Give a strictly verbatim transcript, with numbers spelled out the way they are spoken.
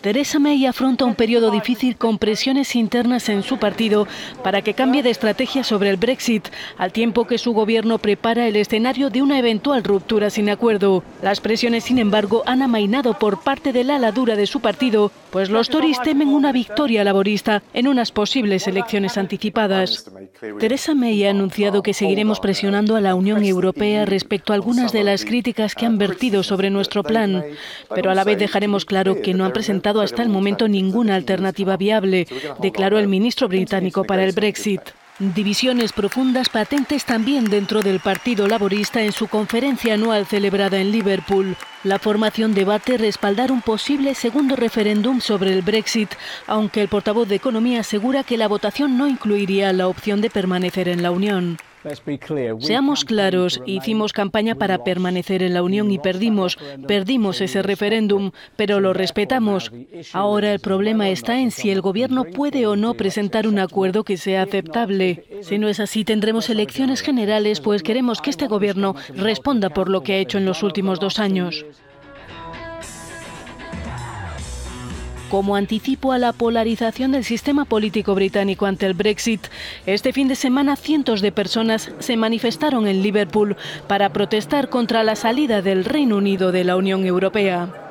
Theresa May afronta un periodo difícil con presiones internas en su partido para que cambie de estrategia sobre el Brexit, al tiempo que su gobierno prepara el escenario de una eventual ruptura sin acuerdo. Las presiones, sin embargo, han amainado por parte del ala dura de su partido, pues los Tories temen una victoria laborista en unas posibles elecciones anticipadas. Theresa May ha anunciado que seguiremos presionando a la Unión Europea respecto a algunas de las críticas que han vertido sobre nuestro plan, pero a la vez dejaremos claro que no han presentado hasta el momento ninguna alternativa viable, declaró el ministro británico para el Brexit. Divisiones profundas patentes también dentro del Partido Laborista en su conferencia anual celebrada en Liverpool. La formación debate respaldar un posible segundo referéndum sobre el Brexit, aunque el portavoz de Economía asegura que la votación no incluiría la opción de permanecer en la Unión. Seamos claros, hicimos campaña para permanecer en la Unión y perdimos, perdimos ese referéndum, pero lo respetamos. Ahora el problema está en si el Gobierno puede o no presentar un acuerdo que sea aceptable. Si no es así, tendremos elecciones generales, pues queremos que este Gobierno responda por lo que ha hecho en los últimos dos años. Como anticipo a la polarización del sistema político británico ante el Brexit, este fin de semana cientos de personas se manifestaron en Liverpool para protestar contra la salida del Reino Unido de la Unión Europea.